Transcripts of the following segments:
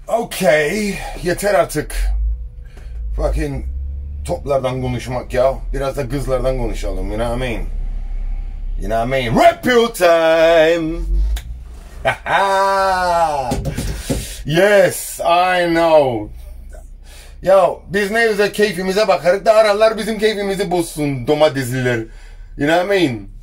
Okay, yeter artık. Fucking toplardan konuşmak ya. Biraz da kızlardan konuşalım. You know what I mean? You know what I mean? Rap your time. Yes, I know. Ya biz ne güzel keyfimize bakarız da aralar bizim keyfimizi bozsun domatesliler. You know what I mean?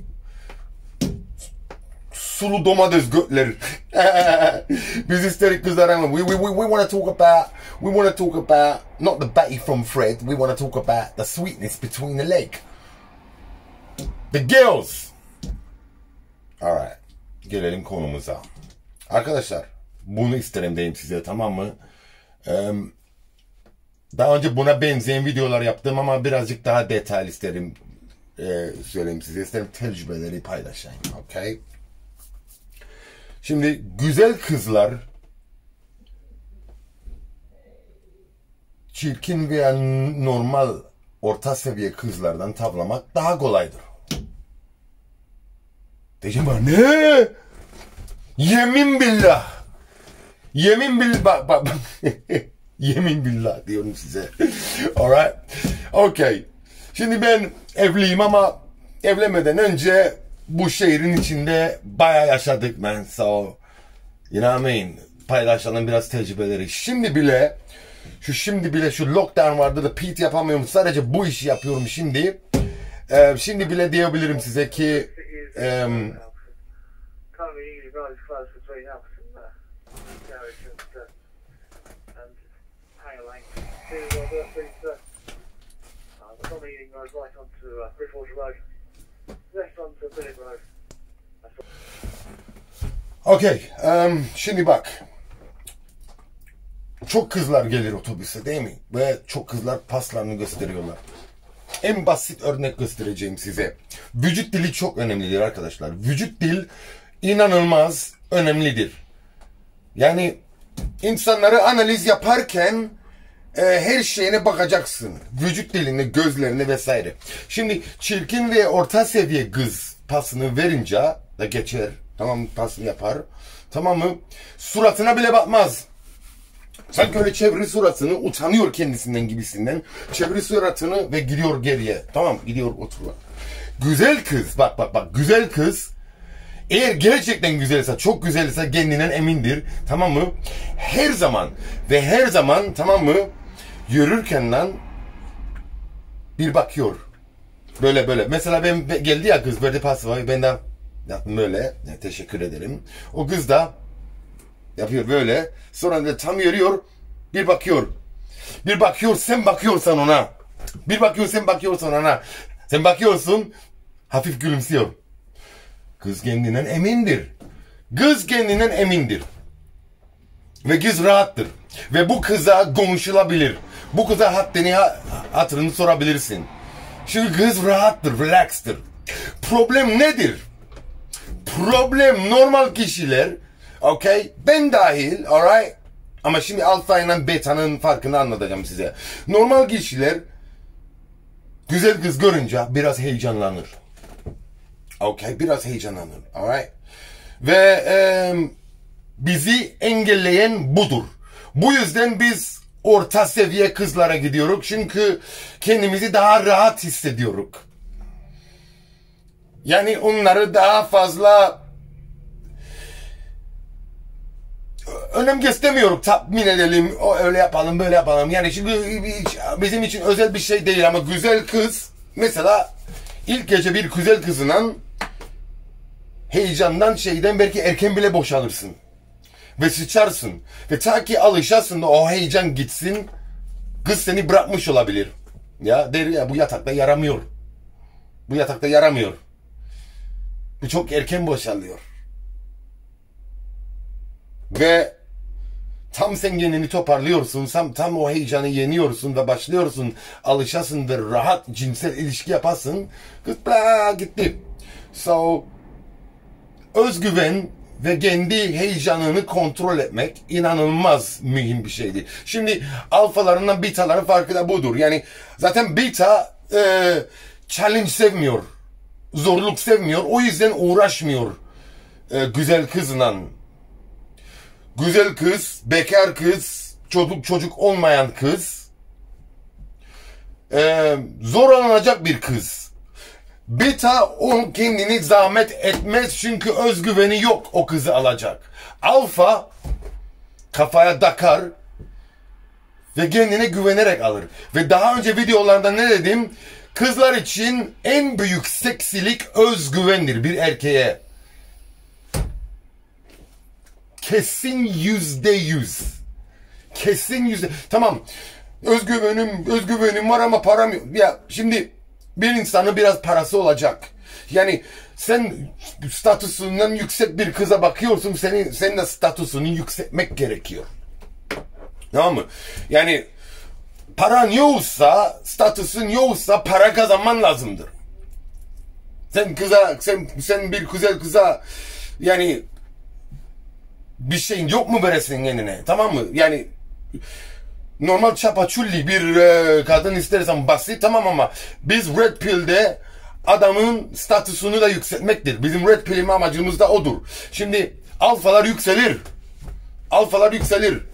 Sulu domates götler. Biz isterik kızlar ama we want to talk about not the Betty from Fred. We want to talk about the sweetness between the leg. The girls. Alright. Gelelim konumuza. Arkadaşlar bunu isterim diyeyim size, tamam mı? Daha önce buna benzeyen videolar yaptım ama birazcık daha detaylı isterim söyleyeyim size. İsterim tecrübeleri paylaşayım. Okay? Şimdi güzel kızlar çirkin veya normal orta seviye kızlardan tavlamak daha kolaydır. Diyeceğim bana ne? Yemin billah. Yemin billah. Bak. Yemin billah diyorum size. Alright. Okay. Şimdi ben evliyim ama evlenmeden önce bu şehrin içinde bayağı yaşadık man. So, you know what I mean? Paylaşalım biraz tecrübeleri. Şimdi bile şu lockdown vardı da PT yapamıyorum. Sadece bu işi yapıyorum şimdi. Şimdi bile diyebilirim size ki okay, şimdi bak. Çok kızlar gelir otobüse değil mi? Ve çok kızlar paslarını gösteriyorlar. En basit örnek göstereceğim size. Vücut dili çok önemlidir arkadaşlar. Vücut dil inanılmaz önemlidir. Yani insanları analiz yaparken her şeyine bakacaksın. Vücut dilini, gözlerini vesaire. Şimdi çirkin ve orta seviye kız pasını verince da geçer. Tamam mı? Pasını yapar. Tamam mı? Suratına bile bakmaz. Sanki öyle çeviri suratını, utanıyor kendisinden gibisinden. Çeviri suratını ve gidiyor geriye. Tamam, gidiyor oturuyor. Güzel kız, bak. Güzel kız eğer gerçekten güzelse, çok güzelse kendinden emindir. Tamam mı? Her zaman tamam mı? Yürürken lan bir bakıyor. Böyle. Mesela ben geldi ya kız, böyle pas var. Ben de yaptım böyle. Teşekkür ederim. O kız da yapıyor böyle. Sonra da tam yürüyor. Bir bakıyor. Sen bakıyorsan ona. Sen bakıyorsun. Hafif gülümsüyor. Kız kendinden emindir. Ve kız rahattır. Ve bu kıza konuşulabilir. Bu kıza hatırını sorabilirsin. Çünkü kız rahattır, relaxtır. Problem nedir? Problem normal kişiler, okay, ben dahil, alright? Ama şimdi alfa ile beta'nın farkını anlatacağım size. Normal kişiler güzel kız görünce biraz heyecanlanır. Okay, biraz heyecanlanır, alright? Ve bizi engelleyen budur. Bu yüzden biz orta seviye kızlara gidiyoruz. Çünkü kendimizi daha rahat hissediyoruz. Yani onları daha fazla önem göstermiyoruz. Tatmin edelim, öyle yapalım, böyle yapalım. Yani şimdi bizim için özel bir şey değil ama güzel kız, mesela ilk gece bir güzel kızla heyecandan belki erken bile boşalırsın. Ve sıçarsın. Ve ta ki alışasın da o heyecan gitsin, kız seni bırakmış olabilir. Ya der ya, bu yatakta yaramıyor. Bu çok erken boşalıyor. Ve tam sen kendini toparlıyorsun, tam o heyecanı yeniyorsun ve başlıyorsun, alışasın ve rahat cinsel ilişki yapasın. Kız gitti. So, özgüven ve kendi heyecanını kontrol etmek inanılmaz mühim bir şeydir. Şimdi alfalarından betaların farkı da budur. Yani zaten beta challenge sevmiyor. Zorluk sevmiyor. O yüzden uğraşmıyor güzel kızla. güzel kız, bekar kız, çocuk olmayan kız, zorlanacak bir kız. Beta o kendini zahmet etmez çünkü özgüveni yok o kızı alacak. Alfa kafaya takar ve kendine güvenerek alır. Ve daha önce videolarda ne dedim? Kızlar için en büyük seksilik özgüvendir bir erkeğe. Kesin %100. Kesin %100. Tamam. Özgüvenim var ama param yok. Ya şimdi bir insanın biraz parası olacak. Yani sen statüsünden yüksek bir kıza bakıyorsun. Senin de statüsünü yükseltmek gerekiyor. Tamam mı? Yani paran yoksa, statüsün yoksa para kazanman lazımdır. Sen bir güzel kıza yani bir şeyin yok mu veresin kendine? Tamam mı? Yani normal çapaçulli bir kadın istersen basit tamam ama biz Red Pill'de adamın statüsünü de yükseltmektir. Bizim Red Pill'in amacımız da odur. Şimdi alfalar yükselir. Alfalar yükselir.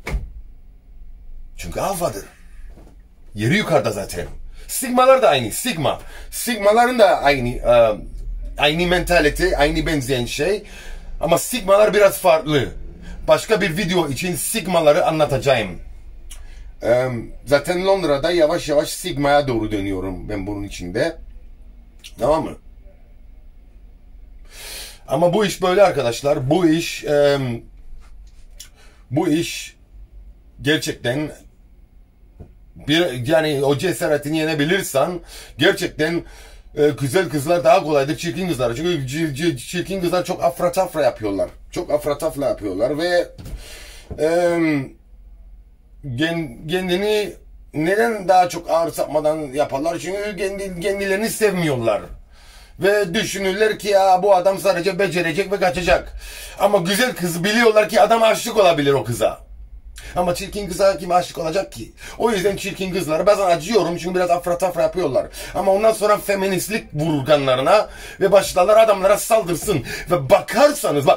Çünkü alfadır. Yeri yukarıda zaten. Sigmalar da aynı. Sigmaların da aynı mentalite, aynı benzeyen şey. Ama sigmalar biraz farklı. Başka bir video için sigmaları anlatacağım. Zaten Londra'da yavaş yavaş sigmaya doğru dönüyorum ben bunun içinde. Tamam mı? Ama bu iş böyle arkadaşlar. Bu iş gerçekten yani o cesaretini yenebilirsen gerçekten güzel kızlar daha kolaydır çirkin kızlar. Çünkü çirkin kızlar çok afra yapıyorlar. Çok afra yapıyorlar ve kendini neden daha çok ağır sapmadan yaparlar? Çünkü kendilerini sevmiyorlar. Ve düşünürler ki ya bu adam sadece becerecek ve kaçacak. Ama güzel kız biliyorlar ki adam aşık olabilir o kıza. Ama çirkin kıza kim aşık olacak ki? O yüzden çirkin kızlara bazen acıyorum çünkü biraz afra yapıyorlar. Ama ondan sonra feministlik vurur kanlarına ve başlarlar adamlara saldırsın. Ve bakarsanız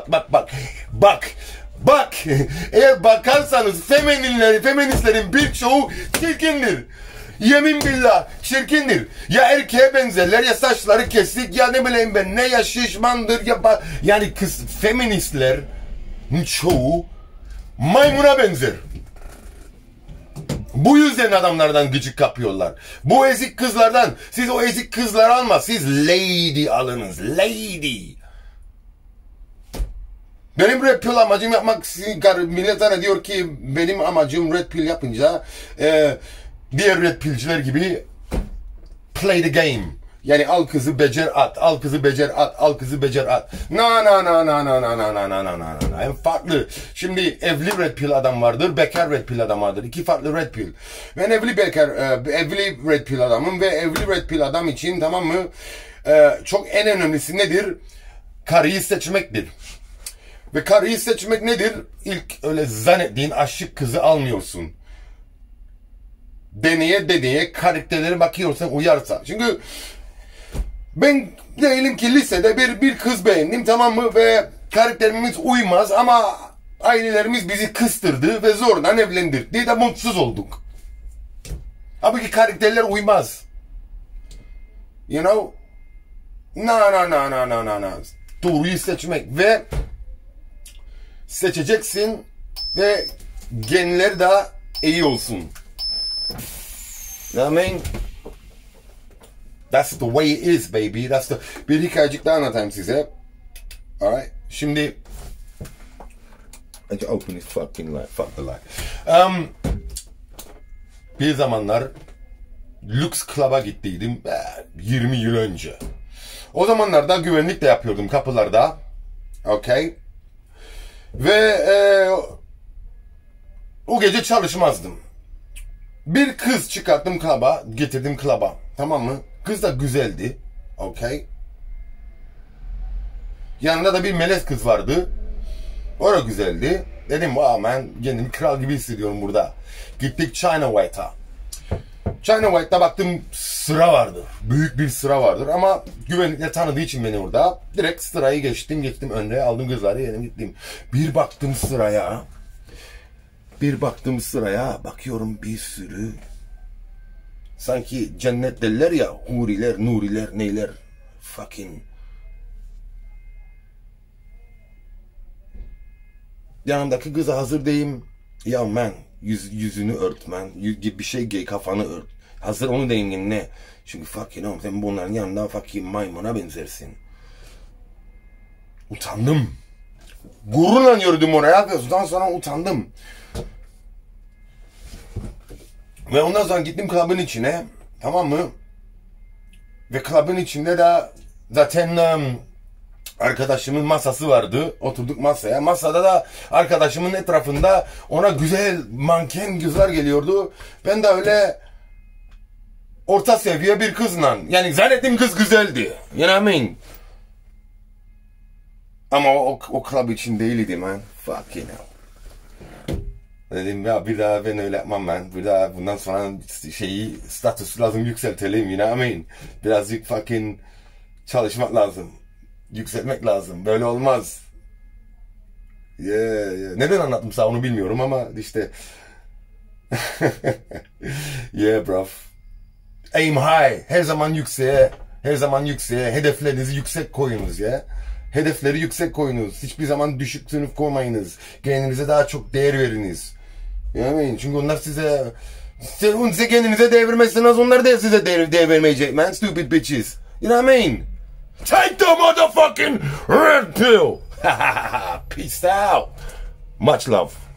bak eğer bakarsanız feministlerin birçoğu çirkindir. Yemin billah çirkindir. Ya erkeğe benzerler ya saçları kesik ya ne bileyim ben ne ya şişmandır ya yani kız feministlerin çoğu maymuna benzer. Bu yüzden adamlardan gıcık kapıyorlar. Bu ezik kızlardan. Siz o ezik kızları alma. Siz lady alınız. Lady. Benim red pill amacım yapmak. Millet diyor ki benim amacım red pill yapınca diğer red pillciler gibi play the game. Yani al kızı becer at, al kızı becer at, al kızı becer at. No. En farklı. Şimdi evli red pill adam vardır, bekar red pill adam vardır. İki farklı red pill. Ben evli red pill adamım ve evli red pill adam için tamam mı? Çok en önemlisi nedir? Karıyı seçmektir. Ve karıyı seçmek nedir? İlk öyle zannettiğin aşık kızı almıyorsun. Deneye karakterlere bakıyorsan uyarsa. Çünkü ben diyelim ki lisede bir kız beğendim tamam mı ve karakterimiz uymaz ama ailelerimiz bizi kıstırdı ve zordan evlendirdi de mutsuz olduk. Halbuki karakterler uymaz. You know? No. Doğruyu seçmek ve seçeceksin ve genler de iyi olsun. You know what I mean? That's the way it is baby. Bir hikayecik daha anlatayım size. Alright. Şimdi I open this fucking light. Fuck the light. Bir zamanlar Lux Club'a gittiydim 20 yıl önce. O zamanlarda güvenlik de yapıyordum kapılarda. Okay. Ve o gece çalışmazdım. Bir kız çıkarttım club'a, getirdim club'a. Tamam mı? Kız da güzeldi. Okay. Yanında da bir melez kız vardı. O da güzeldi. Dedim wow man, kendimi kral gibi hissediyorum burada. Gittik China White'a. China White'da baktım sıra vardır. Büyük bir sıra vardır ama güvenlikle tanıdığı için beni orada. Direkt sırayı geçtim önde, aldım kızları yedim gittim. Bir baktım sıraya, bakıyorum bir sürü. Sanki cennet derler ya, huriler, nuriler, neyler. Fucking. Yanımdaki kıza hazır deyim. Ya man, yüzünü ört man. Bir şey giy, kafanı ört. Hazır onu deyim ne? Çünkü fucking oğlum sen bunların yanında fucking maymuna benzersin. Utandım. Gururla yürüdüm oraya ve ondan sonra utandım. Ve ondan sonra gittim klubun içine. Tamam mı? Ve klubun içinde de zaten arkadaşımın masası vardı. Oturduk masaya. Masada da arkadaşımın etrafında ona güzel manken kızlar geliyordu. Ben de öyle orta seviye bir kızla. Yani zannettiğim kız güzeldi. You know what I mean? Ama o club için değildi man. Fucking hell. Dedim ya bir daha ben öyle yapmam ben. Bir daha bundan sonra statüsü lazım yükseltelim. You know what I mean? Birazcık fucking çalışmak lazım. Yükseltmek lazım. Böyle olmaz. Yeah. Neden anlattım sana onu bilmiyorum ama işte. Yeah bro. Aim high. Her zaman yükseğe. Hedeflerinizi yüksek koyunuz ya. Hedefleri yüksek koyunuz. Hiçbir zaman düşük sınıf koymayınız. Kendinize daha çok değer veriniz. Yani çünkü onlar size kendinize değer vermezseniz onlar da size değer vermeyecek man. Stupid bitches. You know what I mean? Take the motherfucking red pill. Peace out. Much love.